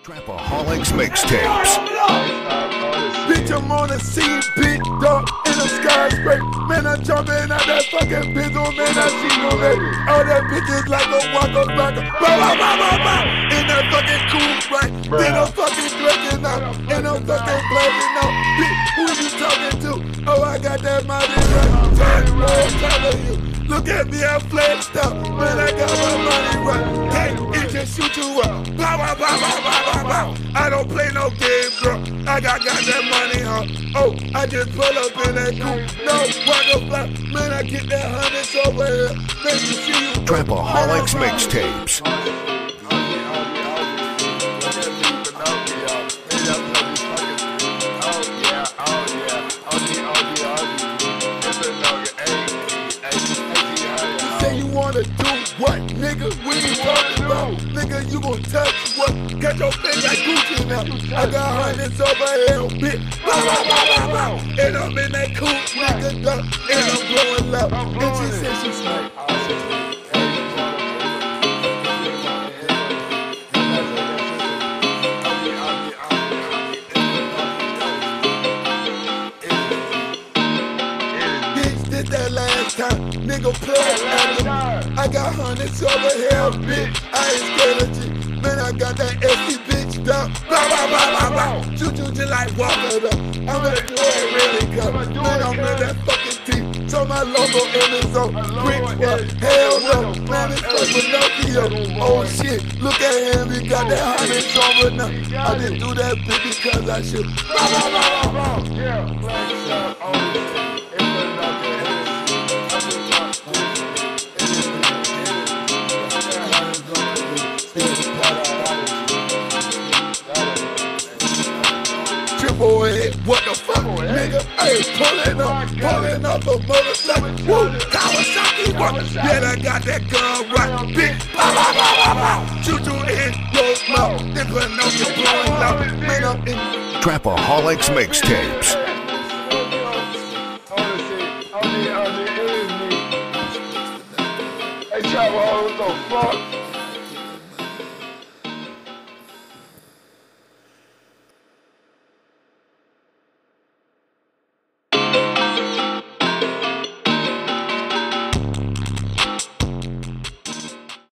Trapaholics mixtapes. Bitch, I'm on the scene, big dog in the skyscraper. Man, I'm jumping out that fucking pizzle, man, I see no lady. All that bitches like a Waka, Flocka. Bow, bow, bow, bow, bow. In that fucking cool right. Then I'm fucking drinking out. And I'm fucking blazing out. Bitch, who you talking to? Oh, I got that mighty right. Turn on top of you. Look at me, I'm flexed up. Man, I got my money right. Hey, it just shoot you up. Bow, bow, bow, bow, bow, bow, bow. I don't play no games, bro. I got that money, huh? Oh, I just pull up in that coupe. No, Waka fly. Man, I get that hundreds over here. Let me see you. Trapaholics mixtapes. Say you wanna do what, nigga? What you talking about? Nigga, you gon' touch what? Got your face like Gucci now. I got hundreds over here, bitch. Bow, bow, bow, bow, bow. And I'm in that coupe, nigga, duck. And I'm blowing up. And she said she's like, did that last time, nigga play after me. I got hundreds over here, bitch. I ain't scared of you. Man, I got that SC bitch down. Bow, bow, bow, bow, bow. Shoot you just like Waka up. I'm at the way really come. Man, I'm in that fucking team. So my logo in the zone. Quick, hell no. Man, it's like Pinocchio. Oh shit, look at him. He got that hundreds over now. I didn't do that bitch because I should. Bow, bow, bow, bow, bow. Yeah, black shot on the boy, what the fuck, nigga? Hey, pulling up a motorcycle. Woo, Kawasaki, what? Yeah, I got that gun right, bitch. Bow, bow, bow, bow, bow. Shoot you in your mouth. Then Pinocchio blowing out. Man, I'm in. Trapaholics mixtapes. Hey, Trapaholics, what the fuck?